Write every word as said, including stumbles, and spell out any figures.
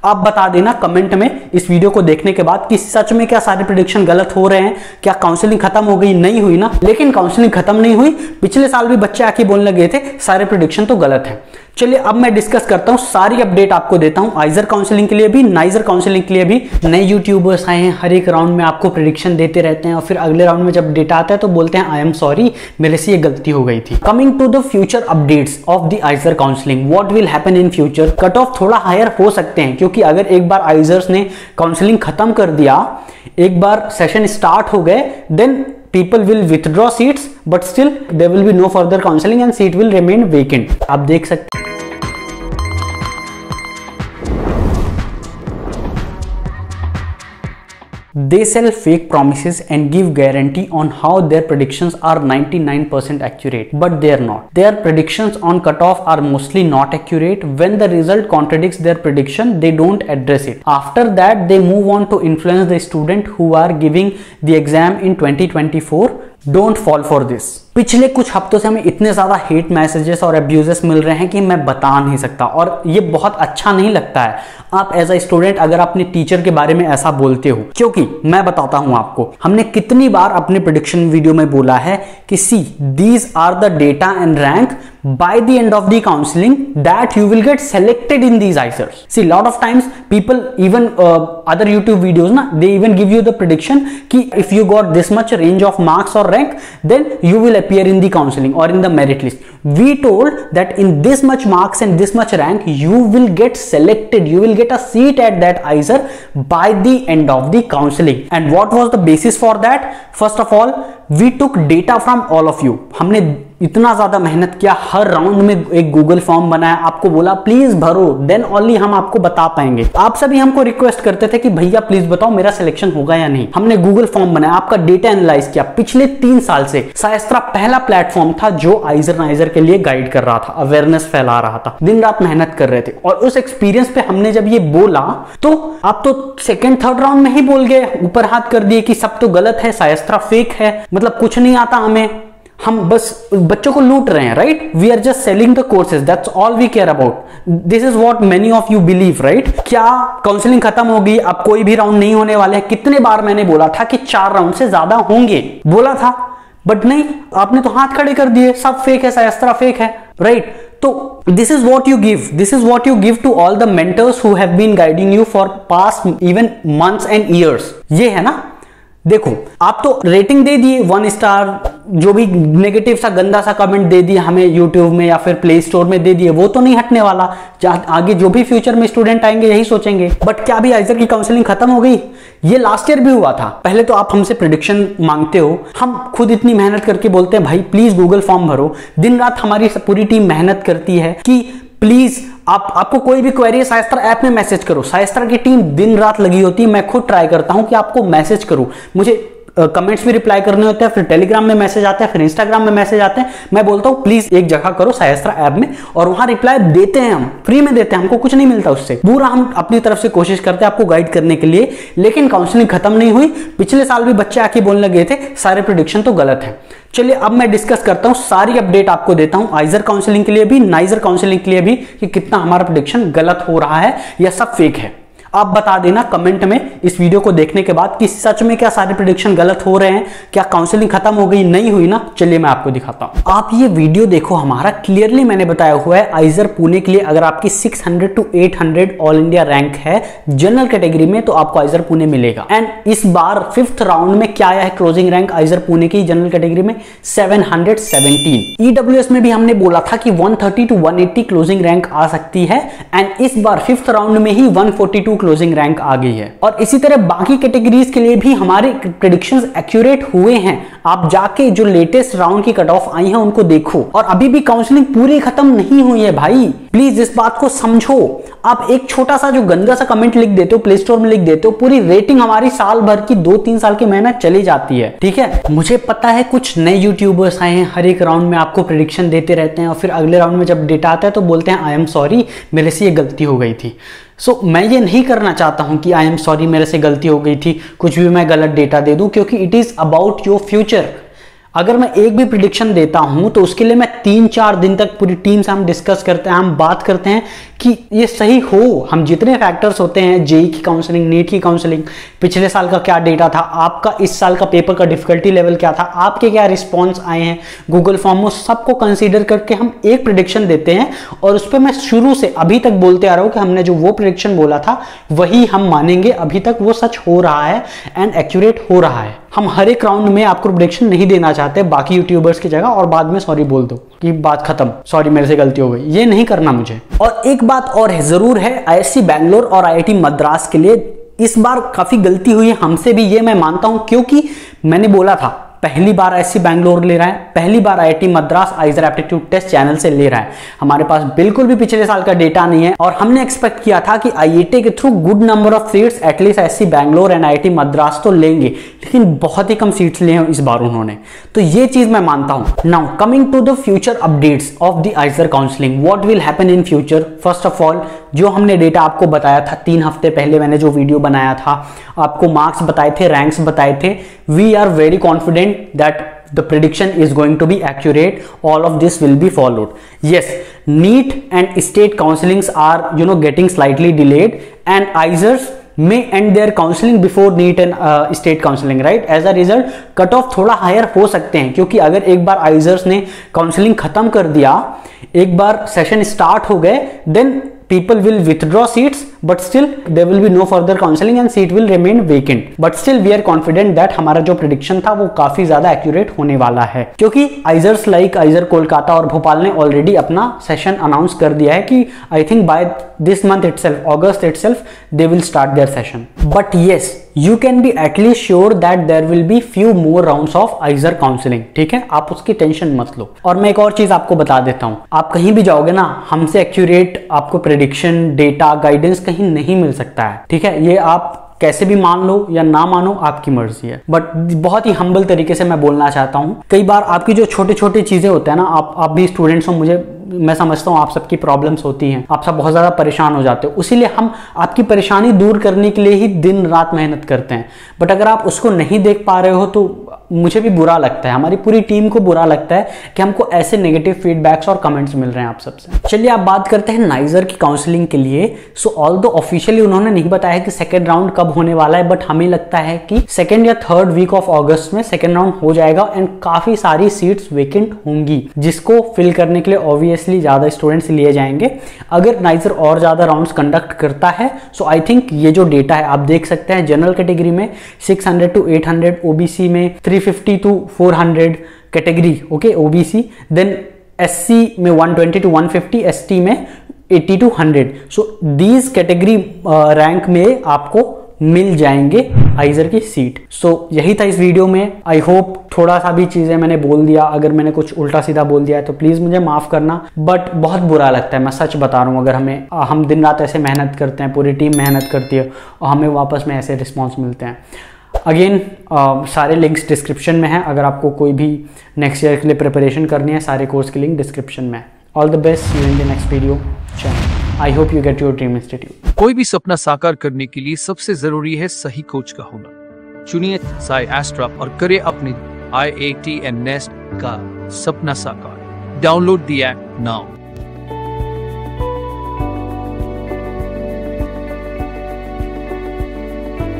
आप बता देना कमेंट में इस वीडियो को देखने के बाद कि सच में क्या सारे प्रेडिक्शन गलत हो रहे हैं, क्या काउंसलिंग खत्म हो गई? नहीं हुई ना। लेकिन काउंसलिंग खत्म नहीं हुई, पिछले साल भी बच्चे आके बोलने लगे थे सारे प्रेडिक्शन तो गलत है। चलिए अब मैं डिस्कस करता हूं, सारी अपडेट आपको देता हूं, आइजर काउंसलिंग के लिए भी, नाइजर काउंसलिंग के लिए भी। नए यूट्यूबर्स आए हैं, हर एक राउंड में आपको प्रेडिक्शन देते रहते हैं और फिर अगले राउंड में जब डेटा आता है तो बोलते हैं आई एम सॉरी, मेरे से ये गलती हो गई थी। Coming to the future updates of the IISER counselling, what will happen in future. Cut off थोड़ा हायर हो सकते हैं, क्योंकि अगर एक बार आइजर्स ने काउंसलिंग खत्म कर दिया, एक बार सेशन स्टार्ट हो गए, then people will withdraw seats, but still there will be no further counseling and seat will remain vacant. आप देख सकते हैं they sell fake promises and give guarantee on how their predictions are ninety-nine percent accurate, but they are not. Their predictions on cutoff are mostly not accurate. When the result contradicts their prediction, they don't address it. After that, they move on to influence the student who are giving the exam in twenty twenty-four. Don't fall for this. पिछले कुछ हफ्तों से हमें इतने ज्यादा hate messages और abuses मिल रहे हैं कि मैं बता नहीं सकता, और ये बहुत अच्छा नहीं लगता है आप एज अ स्टूडेंट अगर अपने टीचर के बारे में ऐसा बोलते हो। क्योंकि मैं बताता हूं आपको, हमने कितनी बार अपने प्रेडिक्शन वीडियो में बोला है कि see these are the data and rank by the end of the counseling that you will get selected in these ICERs. See, lot of times people even uh, other YouTube videos na, they even give you the prediction ki if you got this much range of marks or rank, then you will appear in the counseling or in the merit list. We told that in this much marks and this much rank you will get selected, you will get a seat at that ICER by the end of the counseling. And what was the basis for that? First of all, we took data from all of you. हमने इतना ज्यादा मेहनत किया, हर round में एक Google form बनाया, आपको बोला प्लीज भरो, देन ओनली हम आपको बता पाएंगे। आप सभी हमको रिक्वेस्ट करते थे कि भैया प्लीज बताओ मेरा सिलेक्शन होगा या नहीं। हमने गूगल फॉर्म बनाया, आपका डेटा एनालाइज किया। पिछले तीन साल से शायस्त्रा पहला प्लेटफॉर्म था जो आइजर नाइजर के लिए गाइड कर रहा था, अवेयरनेस फैला रहा था, दिन रात मेहनत कर रहे थे। और उस एक्सपीरियंस पे हमने जब ये बोला तो आप तो सेकेंड थर्ड राउंड में ही बोल गए, ऊपर हाथ कर दिए कि सब तो गलत है, शायस्त्रा फेक है, मतलब कुछ नहीं आता हमें, हम बस बच्चों को लूट रहे हैं, right? We are just selling the courses, that's all we care about. This is what many of you believe, right? क्या काउंसलिंग खत्म होगी, अब कोई भी राउंड नहीं होने वाले हैं? कितने बार मैंने बोला था कि चार राउंड से ज्यादा होंगे, बोला था, बट नहीं, आपने तो हाथ खड़े कर दिए, सब फेक है, शायस्त्रा फेक है, राइट? तो this is what you give, this is what you give to all the mentors who have been guiding you for past even months and years. ये है ना। देखो, आप तो रेटिंग दे दिए वन स्टार, जो भी नेगेटिव सा गंदा सा कमेंट दे दिया हमें यूट्यूब में या फिर प्ले स्टोर में दे दिए, वो तो नहीं हटने वाला। आगे जो भी फ्यूचर में स्टूडेंट आएंगे यही सोचेंगे। बट क्या अभी आइजर की काउंसलिंग खत्म हो गई? ये लास्ट ईयर भी हुआ था। पहले तो आप हमसे प्रेडिक्शन मांगते हो, हम खुद इतनी मेहनत करके बोलते हैं भाई प्लीज गूगल फॉर्म भरो, दिन रात हमारी पूरी टीम मेहनत करती है कि प्लीज आप आपको कोई भी क्वेरी है शायस्त्रा ऐप में मैसेज करो। शायस्त्रा की टीम दिन रात लगी होती है, मैं खुद ट्राई करता हूं कि आपको मैसेज करूं, मुझे कमेंट्स uh, भी रिप्लाई करने होते हैं, फिर टेलीग्राम में मैसेज आते हैं, फिर इंस्टाग्राम में मैसेज आते हैं। मैं बोलता हूं प्लीज एक जगह करो शायस्त्रा ऐप में, और वहां रिप्लाई देते हैं, हम फ्री में देते हैं, हमको कुछ नहीं मिलता उससे। पूरा हम अपनी तरफ से कोशिश करते हैं आपको गाइड करने के लिए। लेकिन काउंसलिंग खत्म नहीं हुई, पिछले साल भी बच्चे आके बोलने लगे थे सारे प्रेडिक्शन तो गलत है। चलिए अब मैं डिस्कस करता हूं, सारी अपडेट आपको देता हूं, आइजर काउंसलिंग के लिए भी, नाइजर काउंसलिंग के लिए भी, कि कितना हमारा प्रेडिक्शन गलत हो रहा है या सब फेक है। आप बता देना कमेंट में इस वीडियो को देखने के बाद कि सच में क्या सारे प्रेडिक्शन गलत हो रहे हैं, क्या काउंसलिंग खत्म हो गई? नहीं हुई ना। चलिए मैं आपको दिखाता हूं। आप ये वीडियो देखो, हमारा क्लियरली मैंने बताया हुआ है आइजर पुणे के लिए अगर आपकी छह सौ टू आठ सौ ऑल इंडिया रैंक है जनरल कैटेगरी में तो आपको आइजर पुणे मिलेगा। एंड इस बार फिफ्थ राउंड में क्या आया है क्लोजिंग रैंक आइजर पुणे की जनरल कैटेगरी में सात सौ सत्रह। ईडब्ल्यूएस में भी हमने बोला था कि एक सौ तीस टू एक सौ अस्सी क्लोजिंग रैंक आ सकती है, एंड इस बार फिफ्थ राउंड में ही एक सौ बयालीस क्लोजिंग रैंक आ गई है। और इसी तरह बाकी कैटेगरीज के लिए भी हमारे प्रेडिक्शंस एक्यूरेट हुए हैं। आप जाके जो लेटेस्ट राउंड की कट ऑफ आई है उनको देखो, और अभी भी काउंसलिंग पूरी खत्म नहीं हुई है भाई, प्लीज इस बात को समझो। आप एक छोटा सा जो गंदा सा कमेंट लिख देते हो, प्ले स्टोर में लिख देते हो, पूरी रेटिंग हमारी साल भर की दो तीन साल की मेहनत चली जाती है। ठीक है, मुझे पता है कुछ नए यूट्यूबर्स आए हैं, हर एक राउंड में आपको प्रेडिक्शन देते रहते हैं और फिर अगले राउंड में जब डेटा आता है तो बोलते हैं आई एम सॉरी, मेरे से ये गलती हो गई थी। सो so, मैं ये नहीं करना चाहता हूं कि आई एम सॉरी मेरे से गलती हो गई थी, कुछ भी मैं गलत डेटा दे दूं, क्योंकि it is about your future. अगर मैं एक भी प्रिडिक्शन देता हूं तो उसके लिए मैं तीन चार दिन तक पूरी टीम से हम डिस्कस करते हैं, हम बात करते हैं कि ये सही हो। हम जितने फैक्टर्स होते हैं, जेई की काउंसलिंग, नीट की काउंसलिंग, पिछले साल का क्या डेटा था, आपका इस साल का पेपर का डिफिकल्टी लेवल क्या था, आपके क्या रिस्पॉन्स आए हैं गूगल फॉर्म में, सबको कंसीडर करके हम एक प्रिडिक्शन देते हैं। और उस पर मैं शुरू से अभी तक बोलते आ रहा हूं कि हमने जो वो प्रिडिक्शन बोला था वही हम मानेंगे, अभी तक वो सच हो रहा है एंड एक्यूरेट हो रहा है। हम हर एक राउंड में आपको प्रेडिक्शन नहीं देना चाहते बाकी यूट्यूबर्स की जगह और बाद में सॉरी बोल दो कि बात खत्म, सॉरी मेरे से गलती हो गई, ये नहीं करना मुझे। और एक बात और है, जरूर है, आईआईएससी बैंगलोर और आईआईटी मद्रास के लिए इस बार काफी गलती हुई है हमसे भी, ये मैं मानता हूं, क्योंकि मैंने बोला था पहली बार आईआईएससी बैंगलोर ले रहा है, पहली बार IIT Madras IISER aptitude test channel से ले रहा है। हमारे पास बिल्कुल भी पिछले साल का डेटा नहीं है और हमने एक्सपेक्ट किया था कि आईआईटी के through good number of seats at least IISc Bangalore and IIT Madras तो लेंगे, लेकिन बहुत ही कम सीट्स लिए हैं इस बार उन्होंने, तो ये चीज मैं मानता हूं। Now coming to the future updates of the IISER counselling, what will happen in future. First of all, जो हमने डेटा आपको बताया था तीन हफ्ते पहले, मैंने जो वीडियो बनाया था, आपको मार्क्स बताए थे, रैंक्स बताए थे, we are very confident that the prediction is going to be accurate, all of this will be followed. Yes, NEET and state counselings are you know getting slightly delayed and I S E R S may end their counseling before NEET and uh, state counseling, right? As a result, cut off थोड़ा higher हो सकते हैं, क्योंकि अगर एक बार I S E R S ने काउंसलिंग खत्म कर दिया, एक बार सेशन स्टार्ट हो गए, then people will withdraw seats, but still there will be no further counseling and seat will remain vacant. But still we are confident that हमारा जो prediction था वो काफी ज्यादा accurate होने वाला है, क्योंकि I S E R S like I S E R Kolkata और भोपाल ने already अपना सेशन अनाउंस कर दिया है कि I think by this month itself, August itself, they will start their session. But yes, you can be at least sure that there will be few more rounds of I S E R counseling. ठीक है, आप उसकी tension मत लो। और मैं एक और चीज आपको बता देता हूं, आप कहीं भी जाओगे ना, हमसे एक्यूरेट आपको प्रेडिक्शन, डेटा, गाइडेंस कहीं नहीं मिल सकता है। ठीक है, ये आप कैसे भी मान लो या ना मानो, आपकी मर्जी है। बट बहुत ही हम्बल तरीके से मैं बोलना चाहता हूं, कई बार आपकी जो छोटे छोटे चीजें होते हैं ना, आप आप भी स्टूडेंट्स हो, मुझे मैं समझता हूं आप सबकी प्रॉब्लम्स होती हैं, आप सब बहुत ज्यादा परेशान हो जाते हो, इसीलिए हम आपकी परेशानी दूर करने के लिए ही दिन रात मेहनत करते हैं। बट अगर आप उसको नहीं देख पा रहे हो तो मुझे भी बुरा लगता है, हमारी पूरी टीम को बुरा लगता है कि हमको ऐसे नेगेटिव फीडबैक्स और कमेंट्स मिल रहे हैं आप सबसे। चलिए आप बात करते हैं नाइजर की काउंसलिंग के लिए। सो ऑल्दो ऑफिशियली उन्होंने नहीं बताया कि सेकेंड राउंड कब होने वाला है, बट हमें लगता है कि सेकेंड या थर्ड वीक ऑफ अगस्त में सेकेंड राउंड हो जाएगा एंड काफी सारी सीट्स वेकेंट होंगी, जिसको फिल करने के लिए ऑब्वियसली ज्यादा स्टूडेंट्स लिए जाएंगे। अगर नाइजर और ज्यादा राउंड्स कंडक्ट करता है, सो आई थिंक ये जो डेटा है आप देख सकते हैं, जनरल कैटेगरी में six hundred to eight hundred, OBC में three fifty to four hundred category, okay OBC, then SC में one twenty to one fifty, ST में eighty to hundred. So these category rank में आपको मिल जाएंगे आइजर की seat. सो so, यही था इस वीडियो में। आई होप थोड़ा सा भी चीजें मैंने बोल दिया, अगर मैंने कुछ उल्टा सीधा बोल दिया है तो प्लीज मुझे माफ करना, बट बहुत बुरा लगता है, मैं सच बता रहा हूँ। अगर हमें हम दिन रात ऐसे मेहनत करते हैं, पूरी टीम मेहनत करती है और हमें वापस में ऐसे रिस्पॉन्स मिलते हैं। अगेन uh, सारे लिंक्स डिस्क्रिप्शन में हैं, अगर आपको कोई भी नेक्स्ट ईयर के लिए प्रिपरेशन करनी है, सारे कोर्स के लिंक डिस्क्रिप्शन में। All the best, see you in the next video. I hope you get your dream institute. कोई भी सपना साकार करने के लिए सबसे जरूरी है सही कोच का होना। चुनिए साई एस्ट्रा और करें अपने I I T and NEST का सपना साकार। Download the app now.